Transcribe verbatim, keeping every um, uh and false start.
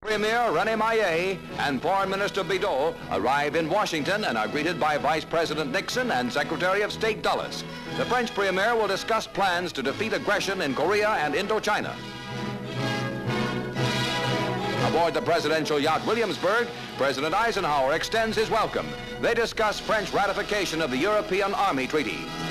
Premier Renee Mayer and Foreign Minister Bidot arrive in Washington and are greeted by Vice President Nixon and Secretary of State Dulles. The French Premier will discuss plans to defeat aggression in Korea and Indochina. Aboard the presidential yacht Williamsburg, President Eisenhower extends his welcome. They discuss French ratification of the European Army Treaty.